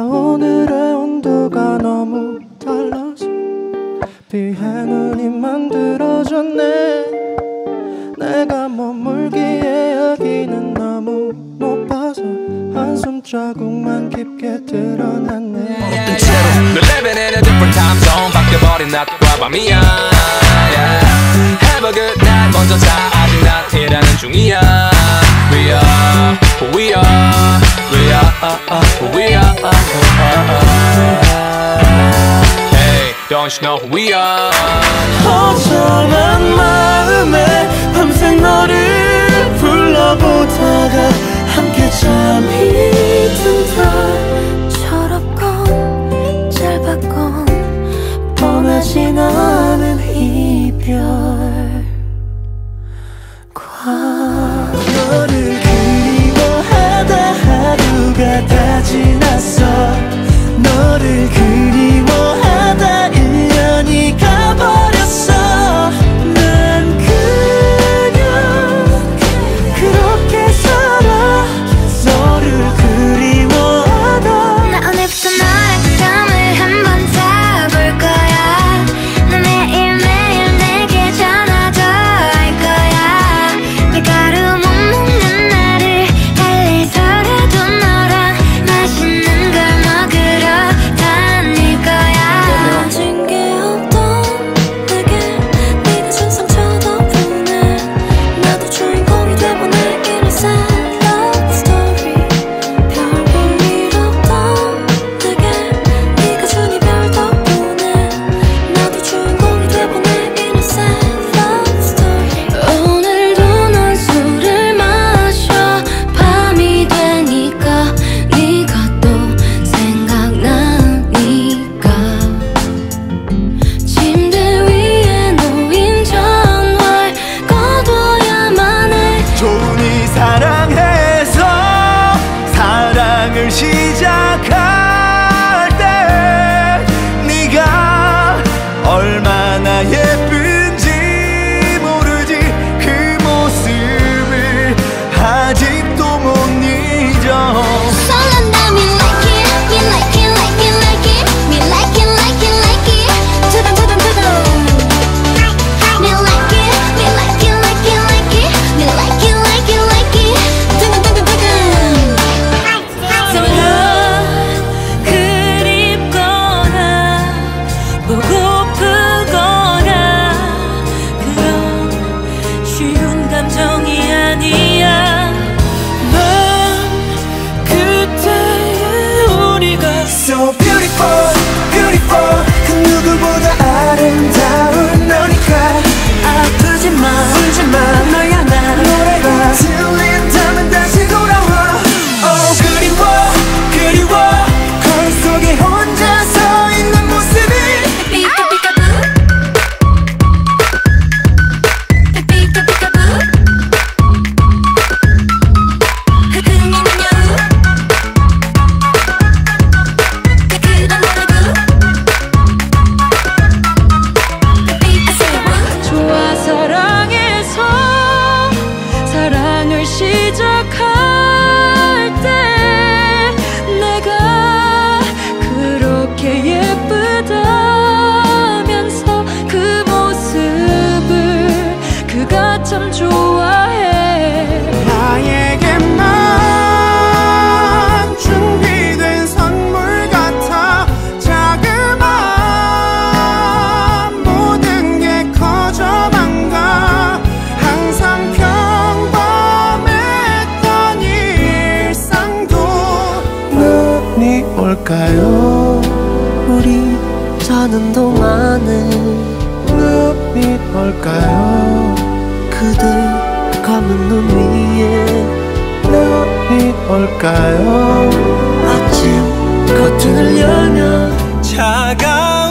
오늘의 온도가 너무 달라서 비에 눈이 만들어졌네. 내가 머물기에 여기는 너무 높아서 한숨 자국만 깊게 드러났네. 어떤 채로 We're living in a different time zone. 바뀌어버린 낮과 밤이야. Have a good night. 먼저 자. 아직 난 일하는 중이야. We are who we are. We are who we are. Hey, don't you know who we are? 허전한 마음에 밤새 너를 불러보다가 함께 잠이 든다. 철없건 짧았건 뻔하진 않은 이별과 너를 그리워하다 하루가 다 지났어. 너를 그리워하다 1년이 가버렸어. 난 그냥 그렇게 살아. 너를 그리워하다. 나 오늘부터 너랑 잠을 한번 자볼 거야. 너 매일매일 내게 전화도 할 거야. 밀가루 못 먹는 날을 달래서라도 너랑 맛있는 걸 먹으러 다닐 거야. 가진 게 없던 내게 네가 준 상처 덕분에 나도 주인공이 돼보내. Innocent love story. 별볼 일 없던 내게 네가 준 이별 덕분에 나도 주인공이 돼보내. Innocent love story. 오늘도 난 술을 마셔. 밤이 되니까 네가 또 생각나니까 침대 위에 놓인 전화를 꺼둬야만 해. 좋으니 사랑해서 사랑을 시작할 때 네가 얼마나 예쁜지 모르지. 그 모습을 아직도 못 잊어. 설렌다 me like it, me like it, like it, like it, me like it, like it, like it. 두둥 두둥 두둥. Me like it, me like it, like it, like it, me like it, like it, like it. 두둥 두둥 두둥. 넌 그립거나 보고프거나 그런 쉬운 감정이 아니야. 넌 그때의 우리가 So beautiful, beautiful. 그 누구보다 아름다운 너니까. 아프지 마 울지 마 너야 나 노래가 들린다면 다시 돌아와. Oh 그리워 그리워. 거울 속에 혼자 서 있는 모습이. 삐까삐까부. 삐까삐까부. 흥이는 여우. 그런 노래구. 삐까세우. 좋아 사랑해서 사랑을 시작할 때 내가 그렇게 예쁘다면서 그 모습을 그가 참 좋아해. 나에게만 준비된 선물 같아. 자그마한 모든 게 커져만 가. 항상 평범했던 일상도 눈이 올까요? 우리 자는 동안에 눈이 올까요? 그대 감은 눈 위에 눈이 올까요? 아침 커튼을 열면 차가운